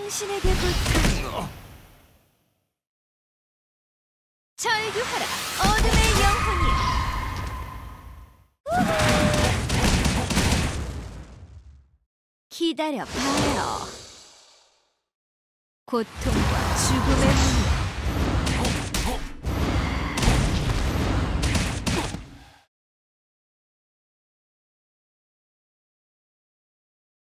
당신에게부터 절규하라, 어둠의 영혼이여. 기다려봐요. 고통과 죽음의 문을